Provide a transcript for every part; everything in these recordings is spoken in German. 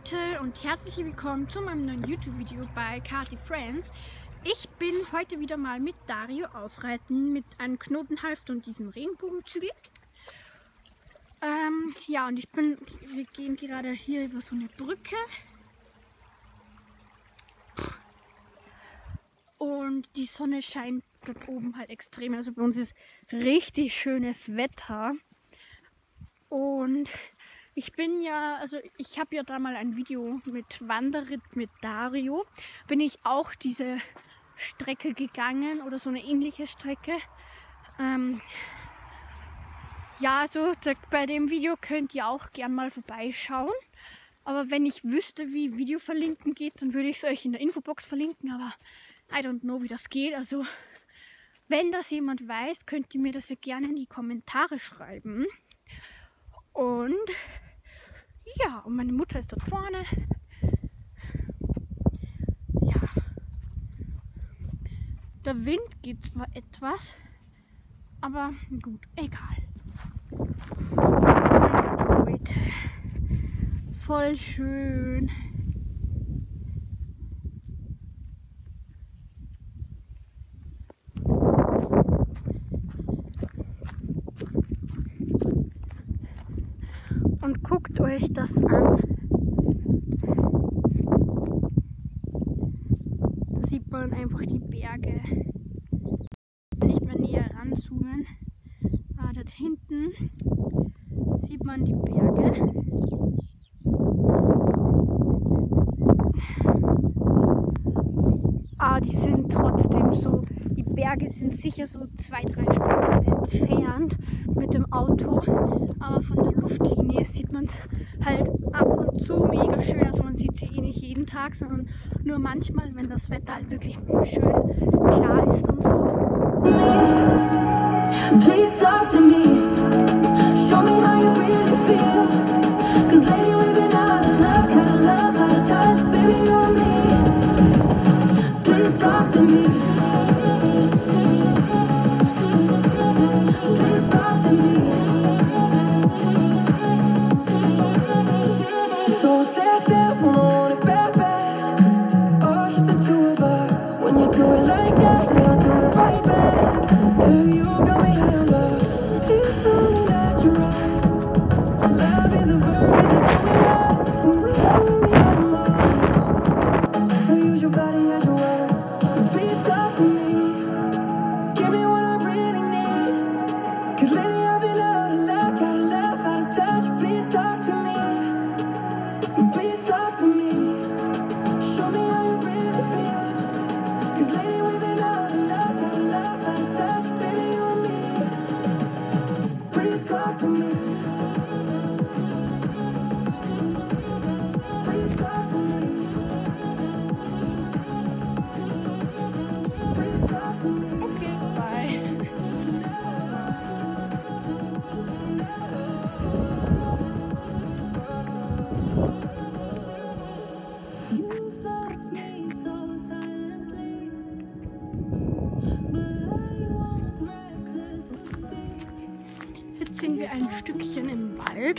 Leute und herzlich willkommen zu meinem neuen YouTube-Video bei Kati Friends. Ich bin heute wieder mal mit Dario ausreiten mit einem Knotenhalfter und diesem Regenbogenzügel. Ja, und wir gehen gerade hier über so eine Brücke. Und die Sonne scheint dort oben halt extrem. Also bei uns ist richtig schönes Wetter. Und ich habe ja da mal ein Video mit Wanderritt mit Dario. Bin ich auch diese Strecke gegangen oder so eine ähnliche Strecke. Ja, also bei dem Video könnt ihr auch gern mal vorbeischauen. Aber wenn ich wüsste, wie Video verlinken geht, dann würde ich es euch in der Infobox verlinken. Aber I don't know, wie das geht. Also wenn das jemand weiß, könnt ihr mir das ja gerne in die Kommentare schreiben. Und ja, und meine Mutter ist dort vorne. Ja. Der Wind geht zwar etwas, aber gut, egal. Leute, voll schön. Und guckt euch das an. Da sieht man einfach die Berge. Nicht mehr näher ranzoomen. Aber dort hinten sieht man die Berge. Die sind trotzdem so, die Berge sind sicher so 2-3 Stunden entfernt mit dem Auto, aber von der Luftlinie sieht man es halt ab und zu mega schön. Also man sieht sie eh nicht jeden Tag, sondern nur manchmal, wenn das Wetter halt wirklich schön klar ist und so. Please talk to me. Show me how you really feel. 'Cause lately we've been out of love, out of touch, baby, you and me. Please talk to me. Please talk to me. So sad, want it bad, bad. Oh, it's just the two of us. When you do it like that, you'll do it right back. Girl, you got me in love. It's only natural. Love is a verb, is a killer. And we only have emotions. So use your body as your words. Please talk to me. Give me what I really need. 'Cause lately I've been out of love, out of touch. Please talk to me. Please talk to me. Show me how you really feel. 'Cause lately we've been out of love, out of touch. Baby, you and me. Please talk to me. Please talk to me. Please talk to me. Okay, bye. Jetzt sind wir ein Stückchen im Wald.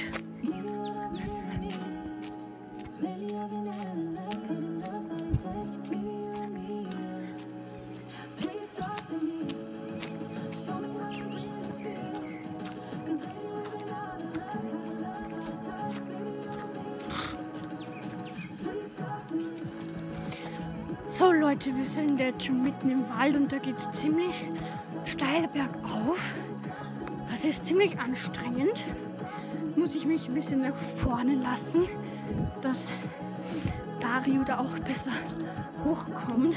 So Leute, wir sind jetzt schon mitten im Wald und da geht es ziemlich steil bergauf. Das ist ziemlich anstrengend. Muss ich mich ein bisschen nach vorne lassen, dass Dario da auch besser hochkommt.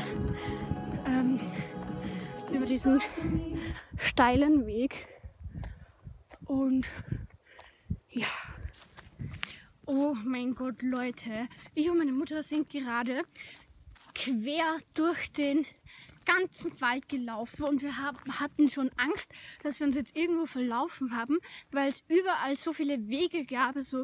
Über diesen steilen Weg. Und ja. Oh mein Gott, Leute. Ich und meine Mutter sind gerade quer durch den ganzen Wald gelaufen und wir hatten schon Angst, dass wir uns jetzt irgendwo verlaufen haben, weil es überall so viele Wege gab, so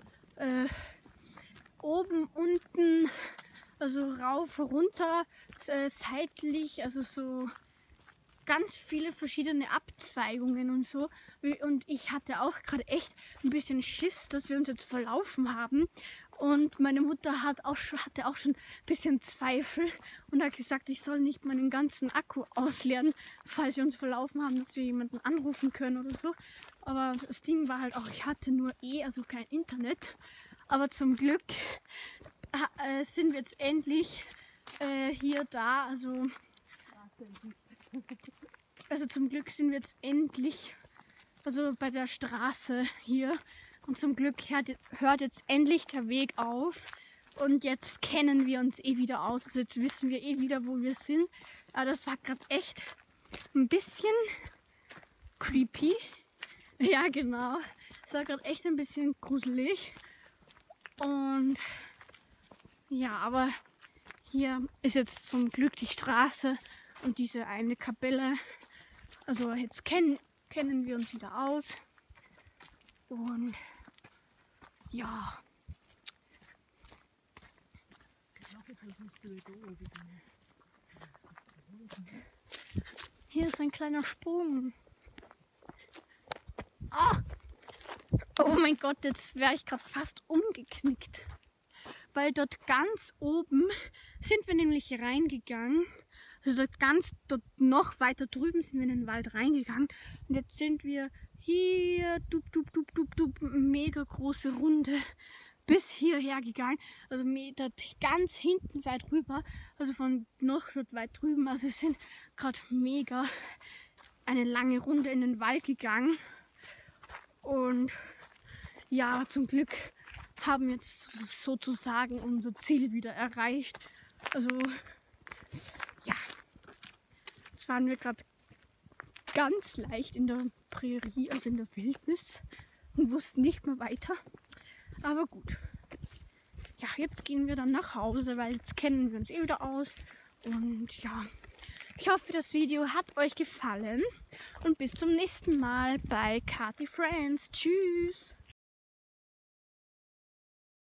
oben, unten, also rauf, runter, seitlich, also so ganz viele verschiedene Abzweigungen und so. Und ich hatte auch gerade echt ein bisschen Schiss, dass wir uns jetzt verlaufen haben. Und meine Mutter hatte auch schon ein bisschen Zweifel und hat gesagt, ich soll nicht meinen ganzen Akku ausleeren, falls wir uns verlaufen haben, dass wir jemanden anrufen können oder so. Aber das Ding war halt auch, ich hatte nur also kein Internet. Aber zum Glück sind wir jetzt endlich hier da. Also zum Glück sind wir jetzt endlich bei der Straße hier. Und zum Glück hört jetzt endlich der Weg auf. Und jetzt kennen wir uns wieder aus. Also jetzt wissen wir wieder, wo wir sind. Aber das war gerade echt ein bisschen creepy. Ja, genau. Es war gerade echt ein bisschen gruselig. Und ja, aber hier ist jetzt zum Glück die Straße und diese eine Kapelle. Also jetzt kennen wir uns wieder aus. Und ja. Hier ist ein kleiner Sprung. Ah! Oh mein Gott, jetzt wäre ich gerade fast umgeknickt. Weil dort ganz oben sind wir nämlich reingegangen. Also dort noch weiter drüben sind wir in den Wald reingegangen. Und jetzt sind wir hier, mega große Runde bis hierher gegangen. Also dort ganz hinten weit rüber. Also von noch dort weit drüben. Also wir sind gerade mega eine lange Runde in den Wald gegangen. Und ja, zum Glück haben wir jetzt sozusagen unser Ziel wieder erreicht. Also ja, jetzt waren wir gerade ganz leicht in der Prärie, also in der Wildnis und wussten nicht mehr weiter. Aber gut. Ja, jetzt gehen wir dann nach Hause, weil jetzt kennen wir uns wieder aus. Und ja, ich hoffe, das Video hat euch gefallen. Und bis zum nächsten Mal bei Kati Friends. Tschüss!